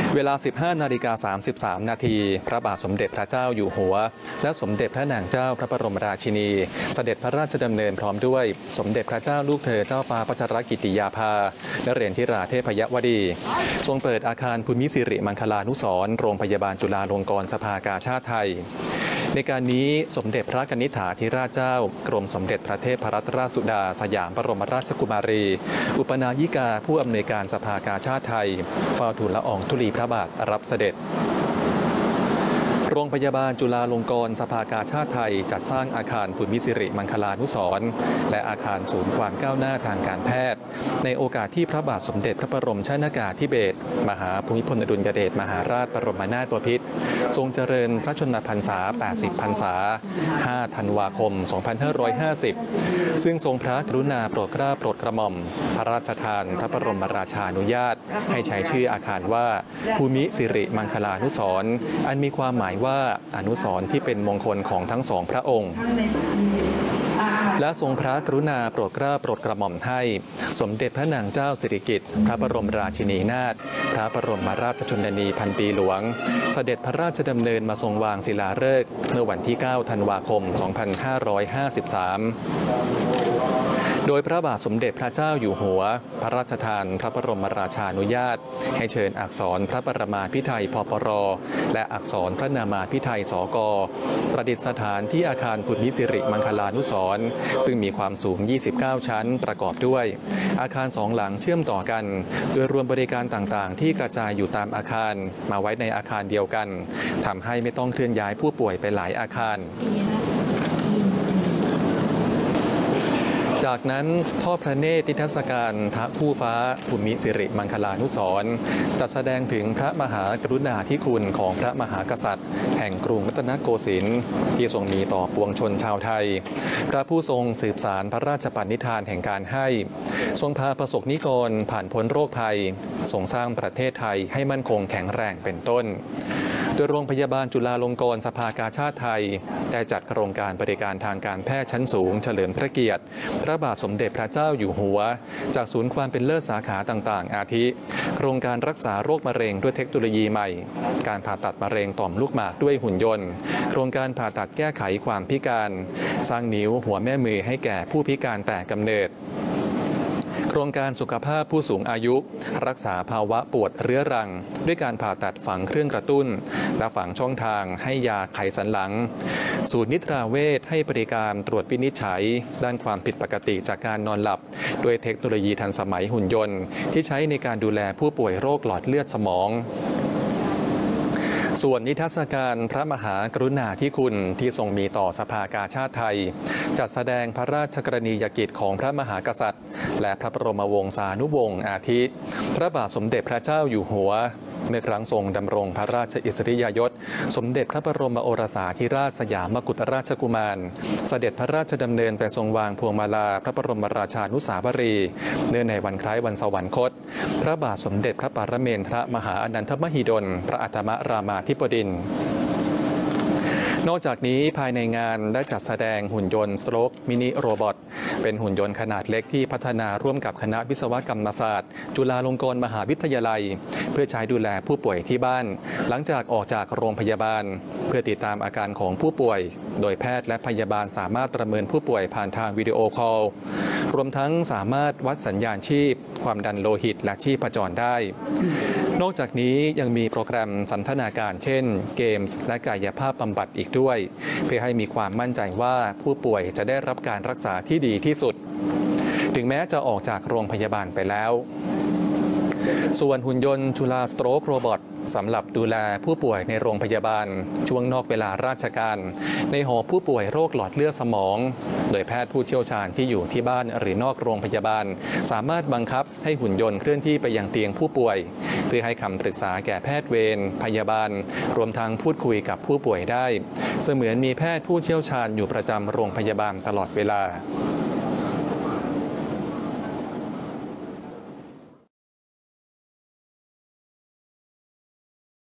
เวลา 15:33 นาทีพระบาทสมเด็จพระเจ้าอยู่หัวและสมเด็จพระนางเจ้าพระบรมราชินีเสด็จพระราชดำเนินพร้อมด้วยสมเด็จพระเจ้าลูกเธอเจ้าฟ้าพัชรกิติยาภานเรศธิราเทพยวดีทรงเปิดอาคารภูมิสิริมังคลานุสรณ์โรงพยาบาลจุฬาลงกรณ์สภากาชาดไทยในการนี้สมเด็จพระกนิษฐาธิราชเจ้ากรมสมเด็จพระเทพรัตนราชสุดาสยามบรมราชกุมารีอุปนายิกาผู้อำนวยการสภากาชาดไทยเฝ้าทูลละอองธุลีพระบาทรับเสด็จโรงพยาบาลจุฬาลงกรณ์สภากาชาดไทยจัดสร้างอาคารภูมิสิริมังคลานุสรณ์และอาคารศูนย์ความก้าวหน้าทางการแพทย์ในโอกาสที่พระบาทสมเด็จพระบรมชนกาธิเบศรมหาภูมิพลอดุลยเดชมหาราชบรมนาถบพิตรทรงเจริญพระชนมพรรษา 80 พรรษา 5 ธันวาคม 2550 ซึ่งทรงพระกรุณาโปรดเกล้าโปรดกระหม่อมพระราชทานพระบรมราชานุญาตให้ใช้ชื่ออาคารว่าภูมิสิริมังคลานุสรณ์อันมีความหมายว่าอนุสรณ์ที่เป็นมงคลของทั้งสองพระองค์และทรงพระกรุณาโปรดเกล้าโปรดกระหม่อมให้สมเด็จพระนางเจ้าสิริกิติ์พระบรมราชินีนาถพระบรมราชชนนีพันปีหลวงเสด็จพระราชดำเนินมาทรงวางศิลาฤกษ์เมื่อวันที่ 9 ธันวาคม 2553 โดยพระบาทสมเด็จพระเจ้าอยู่หัวพระราชทานพระบรมราชานุญาตให้เชิญอักษรพระปรมาภิไธยพปรและอักษรพระนามาภิไธยสกประดิษฐานที่อาคารภูมิสิริมังคลานุสรณ์ซึ่งมีความสูง 29 ชั้นประกอบด้วยอาคาร2 หลังเชื่อมต่อกันโดยรวมบริการต่างๆที่กระจายอยู่ตามอาคารมาไว้ในอาคารเดียวกันทำให้ไม่ต้องเคลื่อนย้ายผู้ป่วยไปหลายอาคารจากนั้นทอดพระเนตรนิทรรศการทะผู้ฟ้าภูมิสิริมังคลานุสรณ์จัดแสดงถึงพระมหากรุณาธิคุณของพระมหากษัตริย์แห่งกรุงรัตนโกสินทร์ที่ทรงมีต่อปวงชนชาวไทยพระผู้ทรงสืบสานพระราชปณิธานแห่งการให้ทรงพาประสบนิกรผ่านพ้นโรคภัยทรงสร้างประเทศไทยให้มั่นคงแข็งแรงเป็นต้นโดยโรงพยาบาลจุฬาลงกรณ์สภากาชาดไทยได้จัดโครงการบริการทางการแพทย์ชั้นสูงเฉลิมพระเกียรติพระบาทสมเด็จพระเจ้าอยู่หัวจากศูนย์ความเป็นเลิศสาขาต่างๆอาทิโครงการรักษาโรคมะเร็งด้วยเทคโนโลยีใหม่การผ่าตัดมะเร็งต่อมลูกหมากด้วยหุ่นยนต์โครงการผ่าตัดแก้ไขความพิการสร้างนิ้วหัวแม่มือให้แก่ผู้พิการแต่กำเนิดโครงการสุขภาพผู้สูงอายุรักษาภาวะปวดเรื้อรังด้วยการผ่าตัดฝังเครื่องกระตุ้นและฝังช่องทางให้ยาไขสันหลังศูนย์นิตราเวชให้บริการตรวจวินิจฉัยด้านความผิดปกติจากการนอนหลับด้วยเทคโนโลยีทันสมัยหุ่นยนต์ที่ใช้ในการดูแลผู้ป่วยโรคหลอดเลือดสมองส่วนนิทรรศการพระมหากรุณาธิคุณที่ทรงมีต่อสภากาชาดไทยจัดแสดงพระราชกรณียกิจของพระมหากษัตริย์และพระบรมวงศานุวงศ์อาทิพระบาทสมเด็จพระเจ้าอยู่หัวเมื่อครั้งทรงดำรงพระราชอิสริยยศสมเด็จพระบรมโอรสาธิราชสยามกุฎราชกุมารเสด็จพระราชดำเนินไปทรงวางพวงมาลาพระบรมราชานุสาวรีย์เนื่องในวันคล้ายวันสวรรคตพระบาทสมเด็จพระปรเมนทรมหาอนันทมหิดลพระอัฏฐมรามาธิบดินทร์นอกจากนี้ภายในงานได้จัดแสดงหุ่นยนต์สโตรกมินิโรบอทเป็นหุ่นยนต์ขนาดเล็กที่พัฒนาร่วมกับคณะวิศวกรรมศาสตร์จุฬาลงกรณ์มหาวิทยาลัยเพื่อใช้ดูแลผู้ป่วยที่บ้านหลังจากออกจากโรงพยาบาลเพื่อติดตามอาการของผู้ป่วยโดยแพทย์และพยาบาลสามารถประเมินผู้ป่วยผ่านทางวิดีโอคอลรวมทั้งสามารถวัดสัญญาณชีพความดันโลหิตและชีพจรได้นอกจากนี้ยังมีโปรแกรมสันทนาการเช่นเกมส์และกายภาพบำบัดอีกด้วยเพื่อให้มีความมั่นใจว่าผู้ป่วยจะได้รับการรักษาที่ดีที่สุดถึงแม้จะออกจากโรงพยาบาลไปแล้วส่วนหุ่นยนต์จุฬาสโตรกโรบอทสำหรับดูแลผู้ป่วยในโรงพยาบาลช่วงนอกเวลาราชการในหอผู้ป่วยโรคหลอดเลือดสมองโดยแพทย์ผู้เชี่ยวชาญที่อยู่ที่บ้านหรือนอกโรงพยาบาลสามารถบังคับให้หุ่นยนต์เคลื่อนที่ไปยังเตียงผู้ป่วยเพื่อให้คำปรึกษาแก่แพทย์เวรพยาบาลรวมทั้งพูดคุยกับผู้ป่วยได้เสมือนมีแพทย์ผู้เชี่ยวชาญอยู่ประจำโรงพยาบาลตลอดเวลา